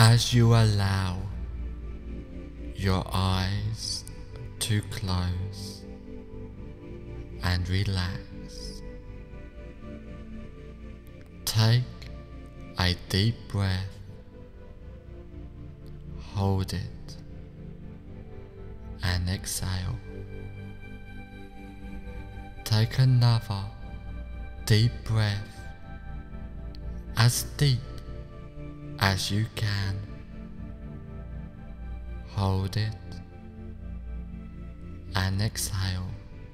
as you allow your eyes to close and relax. Take a deep breath, hold it, and exhale. Take another deep breath, as deep as you can. Hold it and exhale.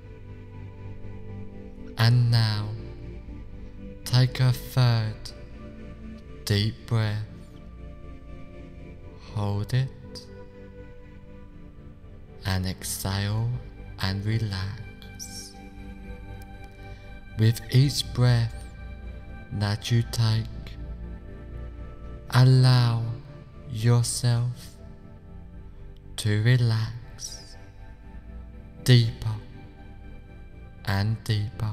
And now take a third deep breath. Hold it and exhale and relax. With each breath that you take, allow yourself to relax deeper and deeper.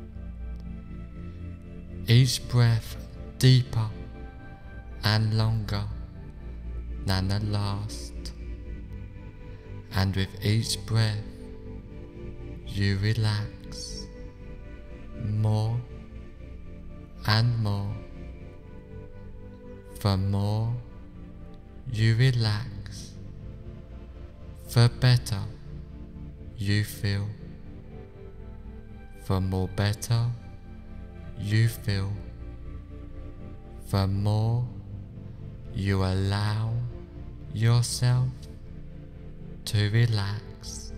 Each breath deeper and longer than the last, and with each breath you relax more and more. The more you relax, the better you feel. The more better you feel, the more you allow yourself to relax.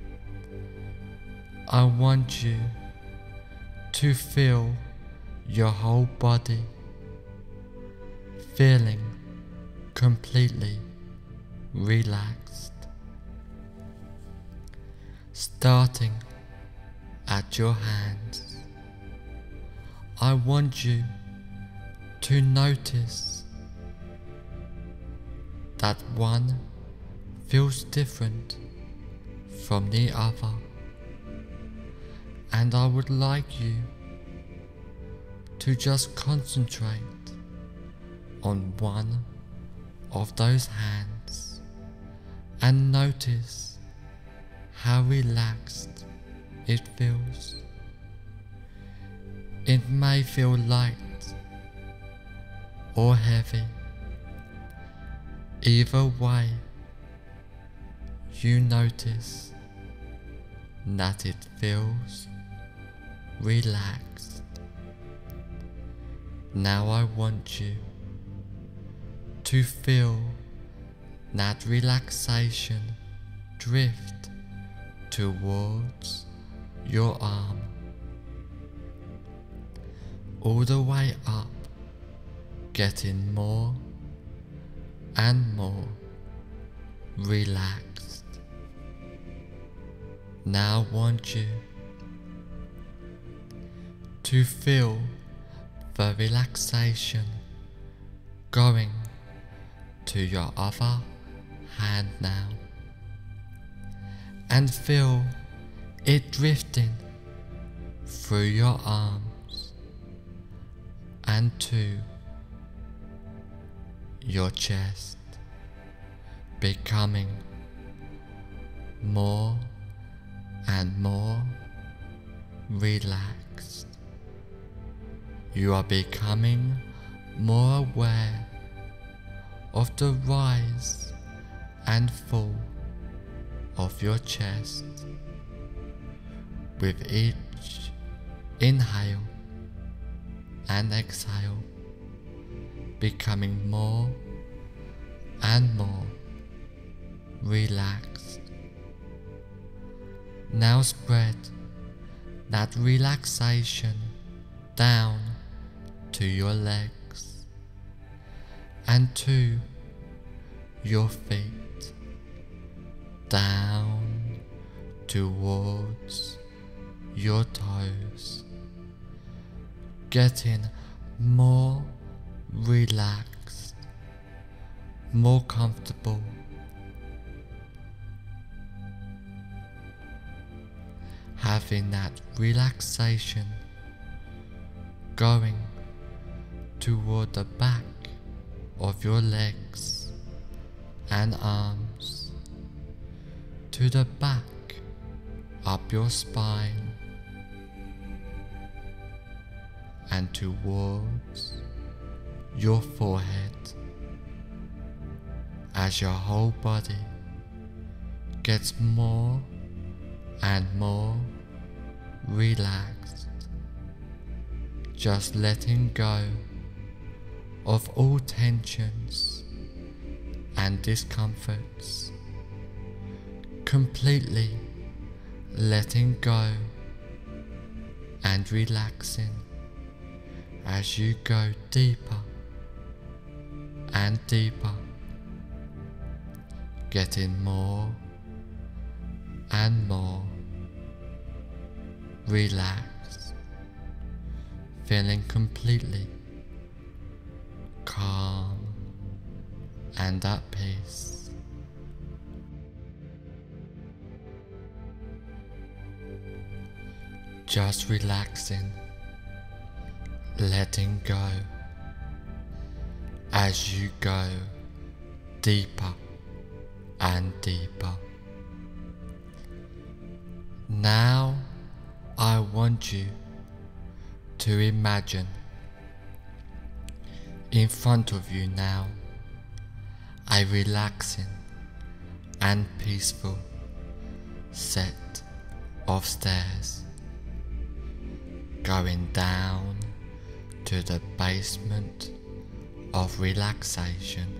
I want you to feel your whole body feeling completely relaxed, starting at your hands. I want you to notice that one feels different from the other, and I would like you to just concentrate on one of those hands and notice how relaxed it feels. It may feel light or heavy. Either way, you notice that it feels relaxed. Now I want you to feel that relaxation drift towards your arm, all the way up, getting more and more relaxed. Now I want you to feel the relaxation going to your other hand now, and feel it drifting through your arms and to your chest, becoming more and more relaxed. You are becoming more aware of the rise and fall of your chest with each inhale and exhale, becoming more and more relaxed. Now spread that relaxation down to your legs and to your feet, down towards your toes, getting more relaxed, more comfortable. Having that relaxation going toward the back of your legs and arms to the back up your spine and towards your forehead as your whole body gets more and more relaxed, just letting go of all tensions and discomforts, completely letting go and relaxing as you go deeper and deeper, getting more and more relaxed, feeling completely calm and at peace. Just relaxing, letting go as you go deeper and deeper. Now I want you to imagine in front of you now a relaxing and peaceful set of stairs going down to the basement of relaxation.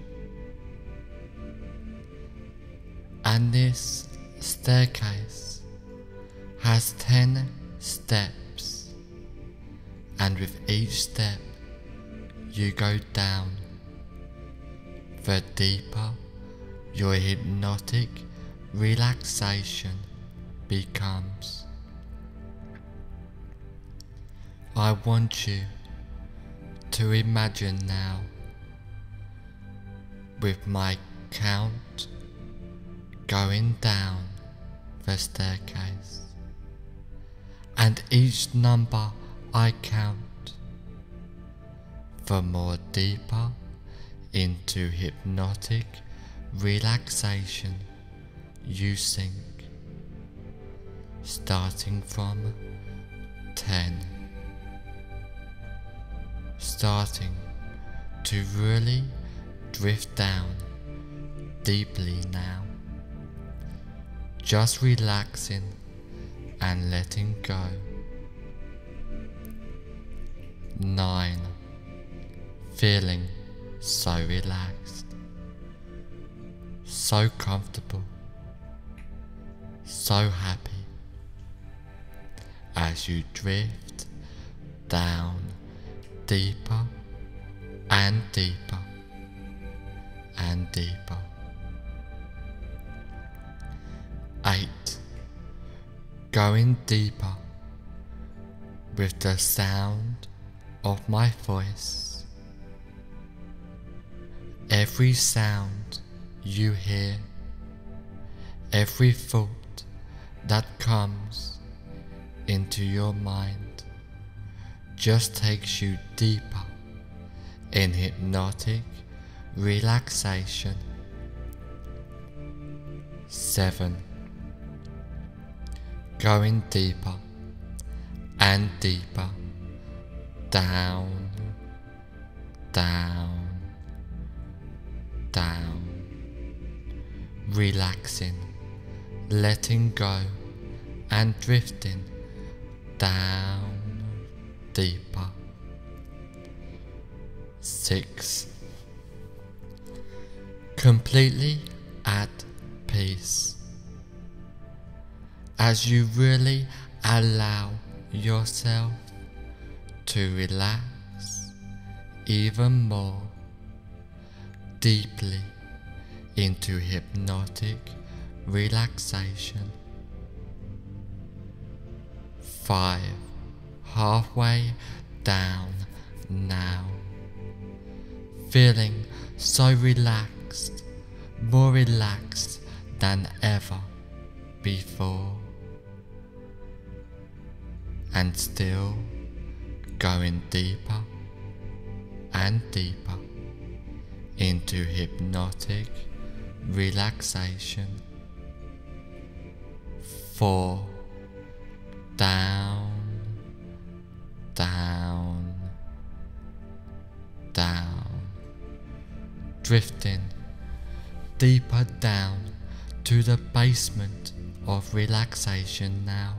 And this staircase has 10 steps, and with each step you go down, the deeper your hypnotic relaxation becomes. I want you to imagine now, with my count going down the staircase, and each number I count, the more deeper into hypnotic relaxation you sink, starting from 10, starting to really drift down deeply now, just relaxing and letting go. 9, feeling so relaxed, so comfortable, so happy as you drift down deeper and deeper and deeper. 8, going deeper with the sound of my voice. Every sound you hear, every thought that comes into your mind just takes you deeper in hypnotic relaxation. 7, going deeper and deeper, down, down, down, relaxing, letting go and drifting down deeper. 6, completely at peace as you really allow yourself to relax even more deeply into hypnotic relaxation. 5, halfway down now, feeling so relaxed, more relaxed than ever before, and still going deeper and deeper into hypnotic relaxation. 4. Down, down, down, drifting deeper down to the basement of relaxation now.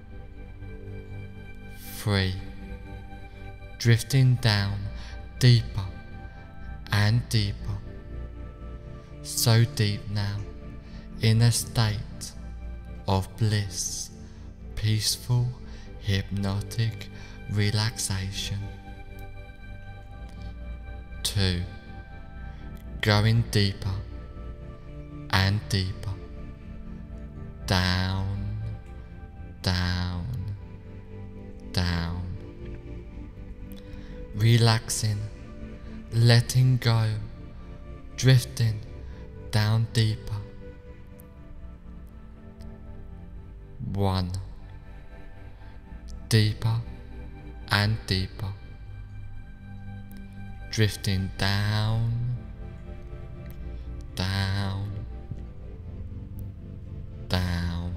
3. Drifting down deeper and deeper, so deep now, in a state of bliss, peaceful, hypnotic relaxation. 2. Going deeper and deeper, down, down, down, relaxing, letting go, drifting down deeper. 1. Deeper and deeper, drifting down, down, down.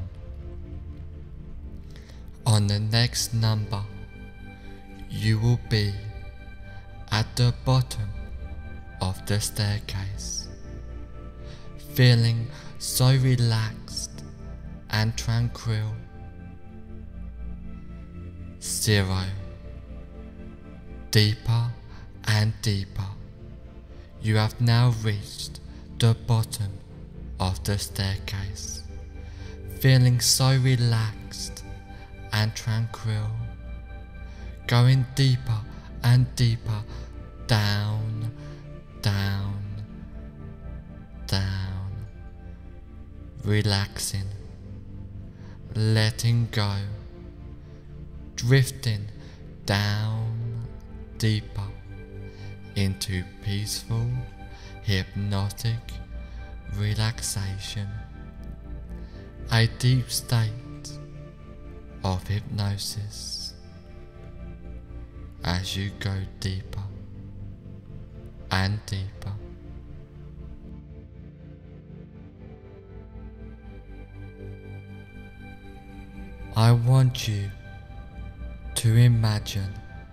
On the next number, you will be at the bottom of the staircase, feeling so relaxed and tranquil. 0. Deeper and deeper, you have now reached the bottom of the staircase, feeling so relaxed and tranquil, going deeper and deeper, down, down, down, relaxing, letting go, drifting down deeper into peaceful, hypnotic relaxation, a deep state of hypnosis as you go deeper and deeper. I want you to imagine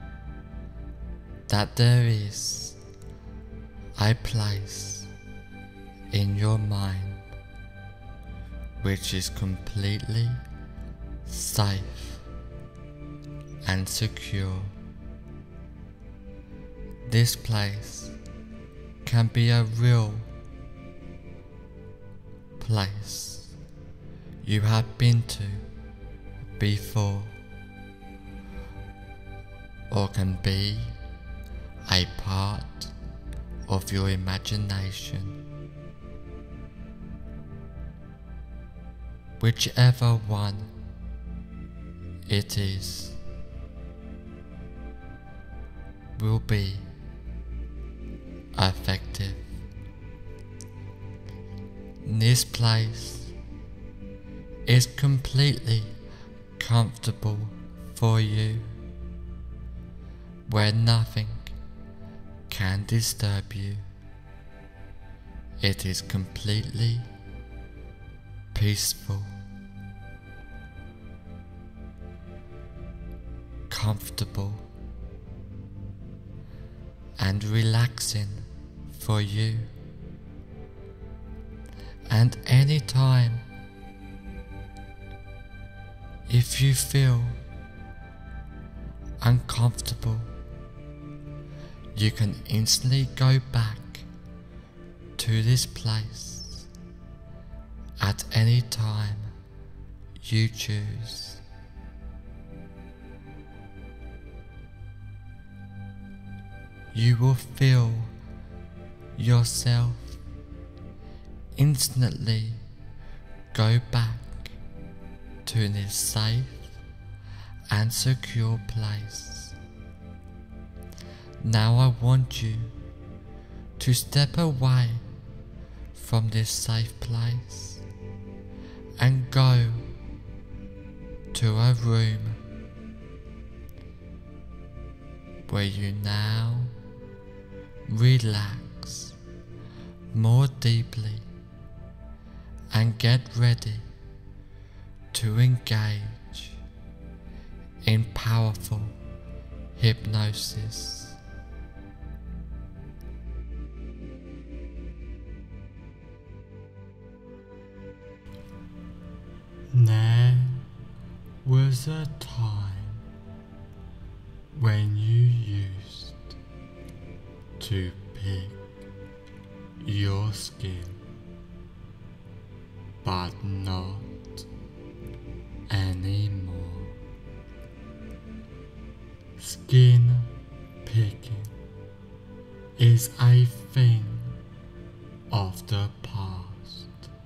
that there is a place in your mind which is completely safe and secure. This place can be a real place you have been to before, or can be a part of your imagination. Whichever one it is will be effective. This place is completely comfortable for you, where nothing can disturb you. It is completely peaceful, comfortable, and relaxing for you. And anytime, if you feel uncomfortable, you can instantly go back to this place at any time you choose. You will feel yourself instantly go back to this safe and secure place. Now I want you to step away from this safe place and go to a room where you now relax more deeply and get ready to engage in powerful hypnosis. There was a time when you used to pick your skin, but not anymore. Skin picking is a thing of the past.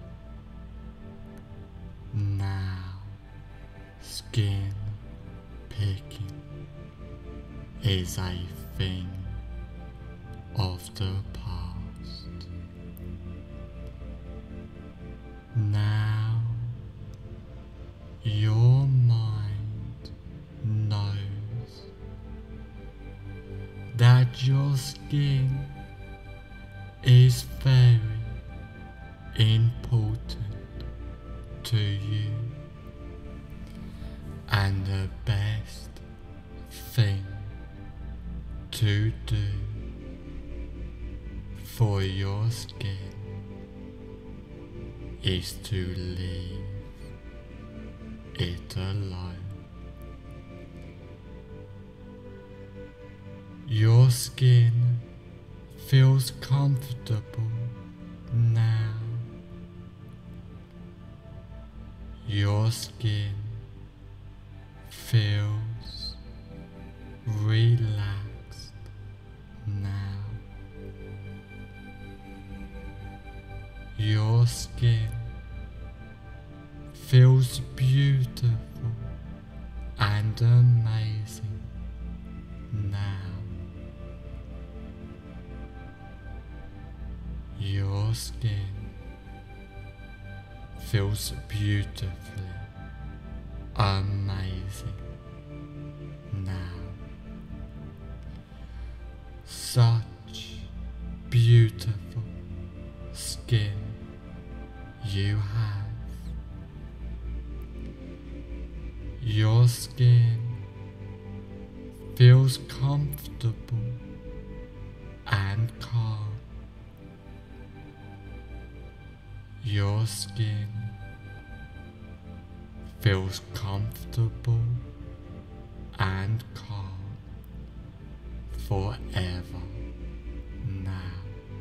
Now, skin picking is a thing of the past. Now, your mind knows that your skin is very important to you, and the best thing to do for your skin is to leave it alone. Your skin feels comfortable now. Your skin feels relaxed now. Your skin feels beautiful and amazing now. Your skin feels beautifully amazing now. Such beautiful skin you have. Your skin feels comfortable and calm. Your skin feels comfortable and calm forever now.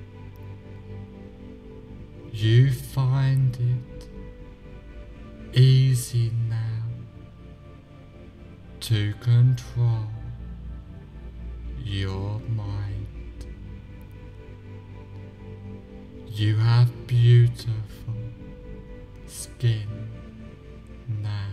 You find it easy now to control your mind. You have beautiful skin now.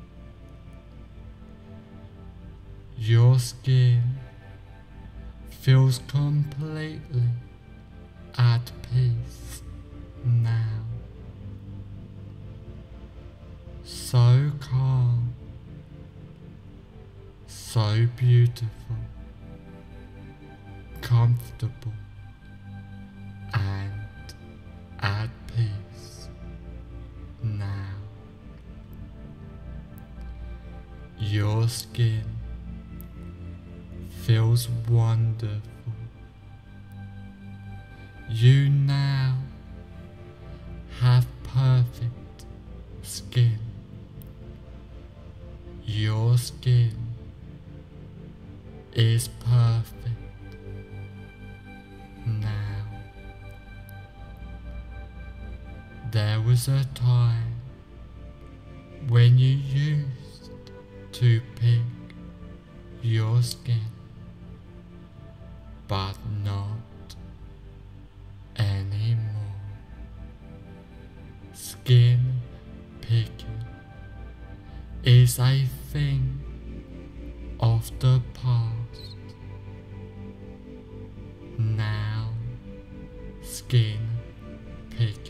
Your skin feels completely at peace now. So calm, so beautiful, comfortable, and at peace now. Your skin feels wonderful. You now have perfect skin. Your skin is perfect now. There was a time when you used to pick your skin, but not anymore. Skin picking is a thing of the past. Now, skin picking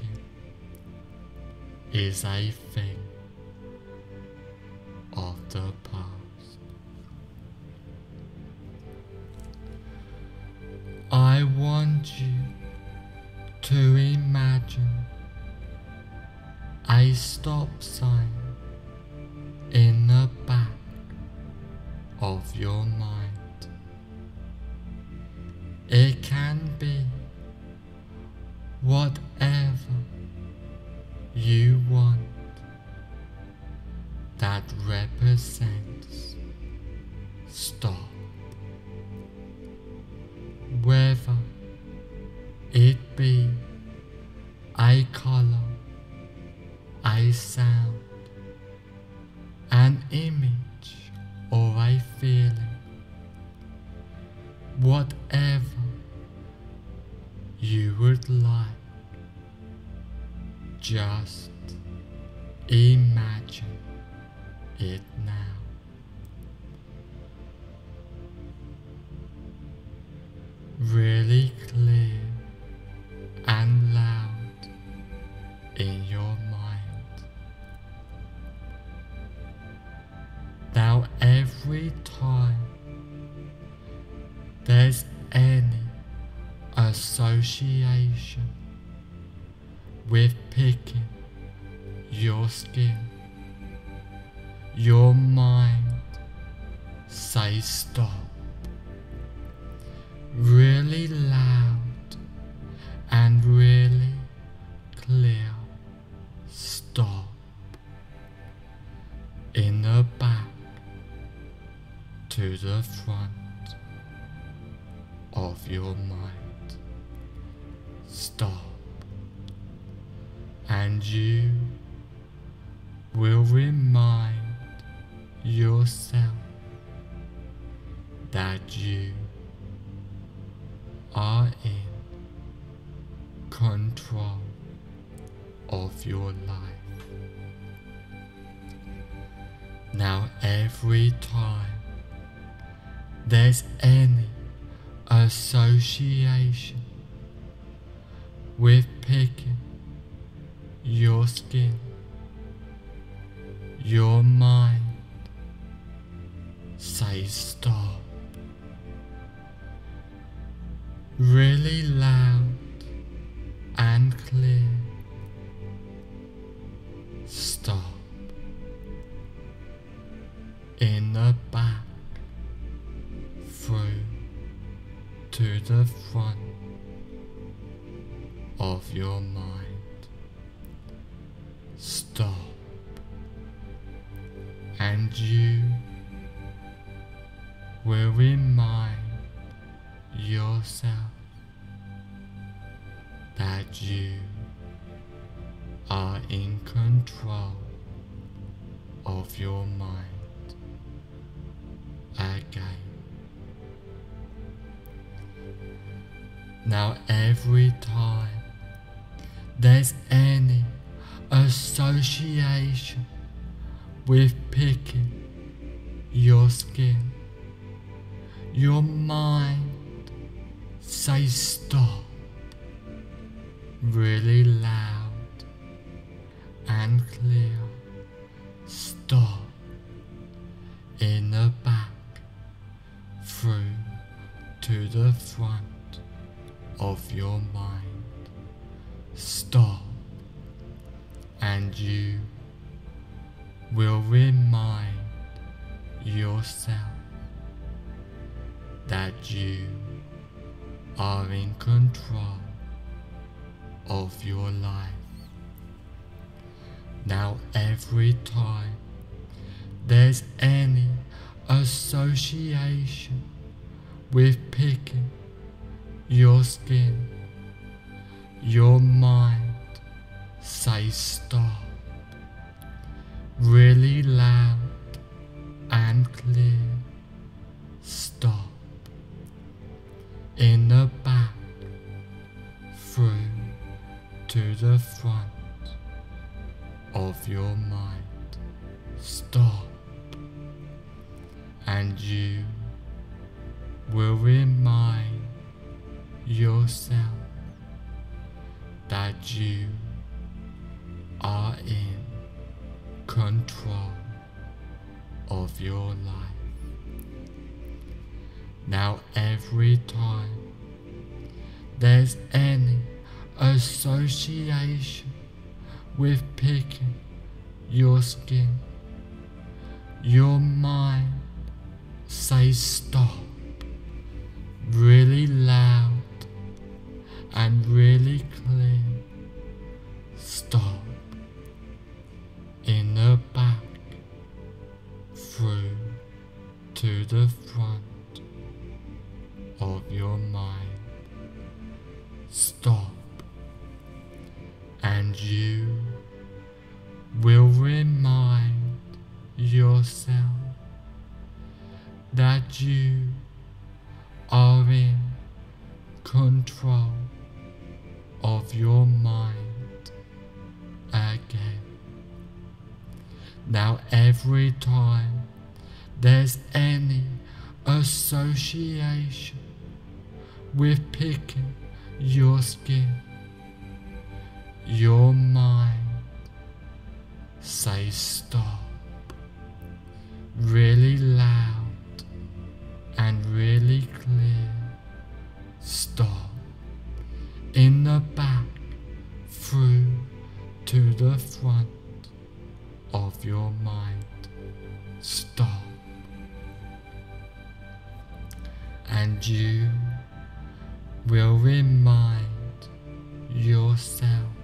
is a thing of the past. I want you to a stop sign in the back of your mind. It can be whatever you want that represents stop. Whether it be a color, a sound, an image, or a feeling, whatever you would like, just imagine it now. Really clear and loud in your mind. Now every time there's any association with picking your skin, your mind says stop. Really loud and really clear, stop. In the back to the front of your mind, stop. And you will remind yourself that you are in control of your life. Now every time there's any association with picking your skin, your mind says stop. Really loud and clear, stop. In the back, through to the front of your mind, stop. And you will remind yourself that you are in control of your mind again. Now every time there's any association with picking your skin, your mind says stop. Really loud and clear, stop. In the back, through to the front of your mind, stop. And you will remind yourself that you are in control of your life. Now every time there's any association with picking your skin, your mind says stop. Really loud and clear, stop. In the back, through to the front of your mind, stop. And you will remind yourself that you are in control of your life. Now every time there's any association with picking your skin. Your mind says stop really loud and really clear. Stop in the back, through to the front of your mind. Stop, and you will remind yourself that you are in control of your mind again. Now every time there's any association with picking your skin, your mind says stop really loud and really clear. Stop in the back, through to the front of your mind. Stop, and you will remind yourself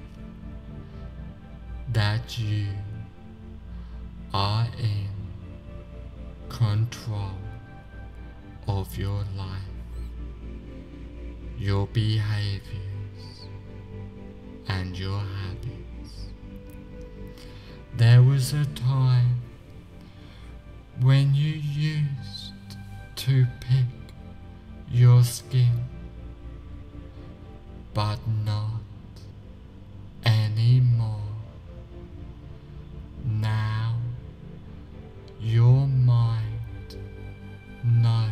that you are in control of your life, your behaviors and your habits. There was a time when you used to pick your skin, but not anymore. Now your mind knows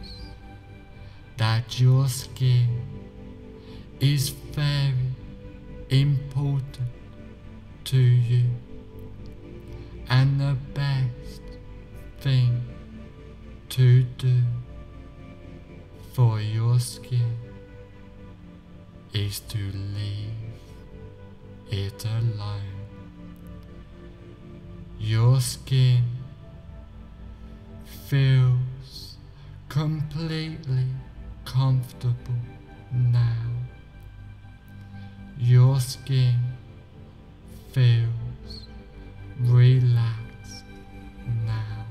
that your skin is very important to you, and the best thing to do for your skin is to leave it alone. Your skin feels completely comfortable now. Your skin feels relaxed now.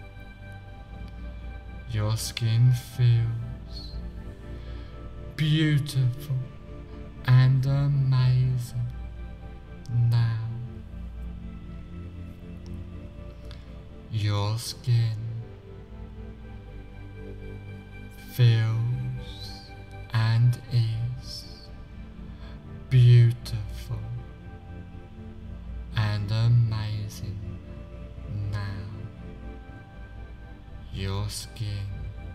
Your skin feels beautiful and amazing now. Your skin feels and is beautiful and amazing now. Your skin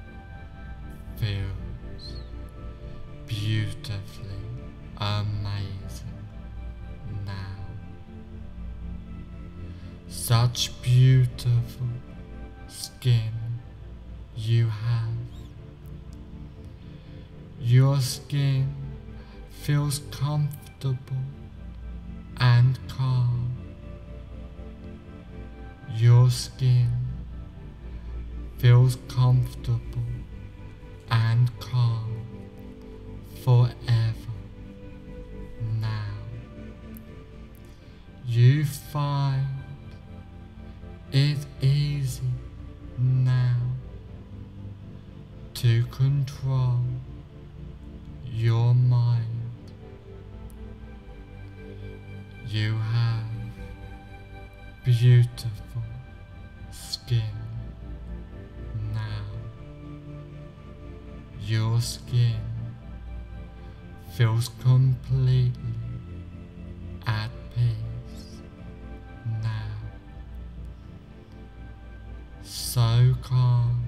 feels beautifully amazing now. Such beautiful skin you have. Your skin feels comfortable and calm. Your skin feels comfortable and calm forever now. You find it easy now to control your mind. You have beautiful skin now. Your skin feels completely at peace now. So calm,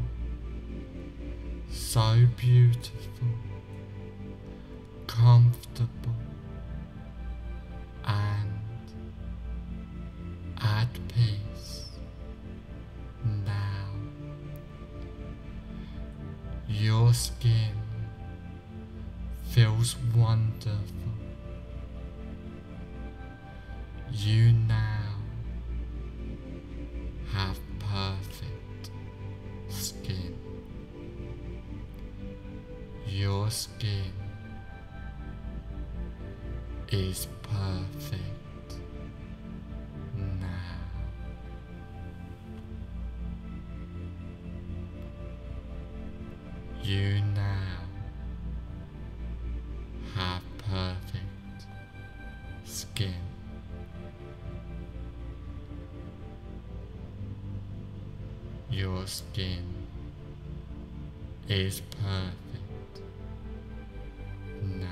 so beautiful, comfortable and at peace now. Your skin feels wonderful. You now have perfect skin. Your skin is perfect now. You now have perfect skin. Your skin is perfect now.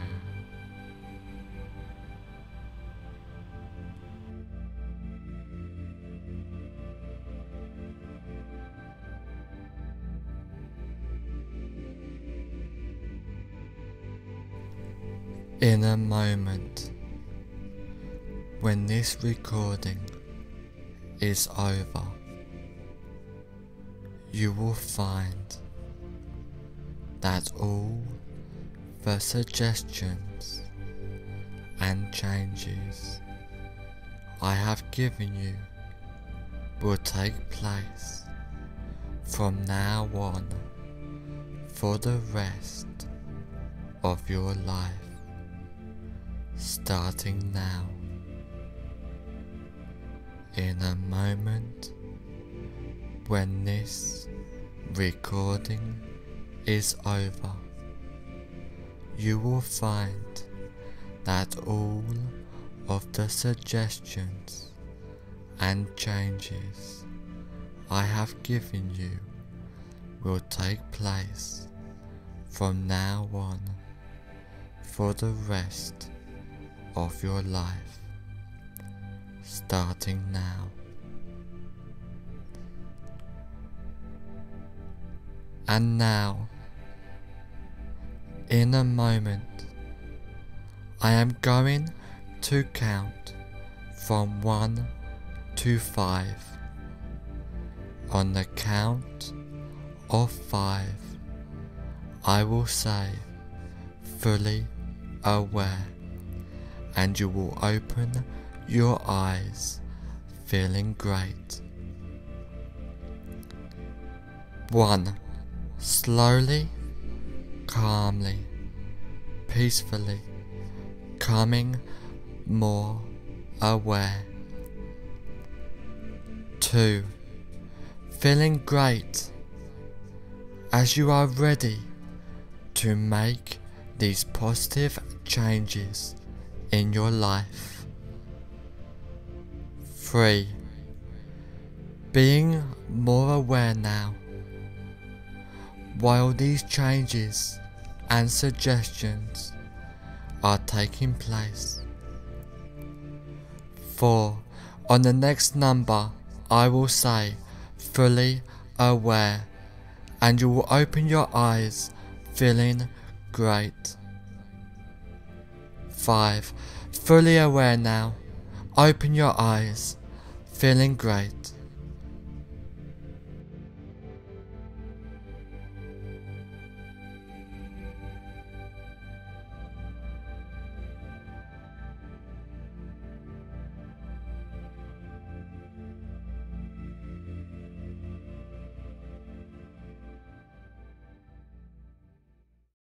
In a moment, when this recording is over, you will find that all the suggestions and changes I have given you will take place from now on for the rest of your life, starting now. In a moment, when this recording is over, you will find that all of the suggestions and changes I have given you will take place from now on for the rest of your life, starting now. And now, in a moment, I am going to count from 1 to 5. On the count of 5, I will say fully aware, and you will open your eyes feeling great. 1. Slowly, calmly, peacefully, coming more aware. 2. Feeling great as you are ready to make these positive changes in your life. 3. Being more aware now while these changes and suggestions are taking place. 4. On the next number, I will say fully aware, and you will open your eyes feeling great. 5. Fully aware now. Open your eyes feeling great.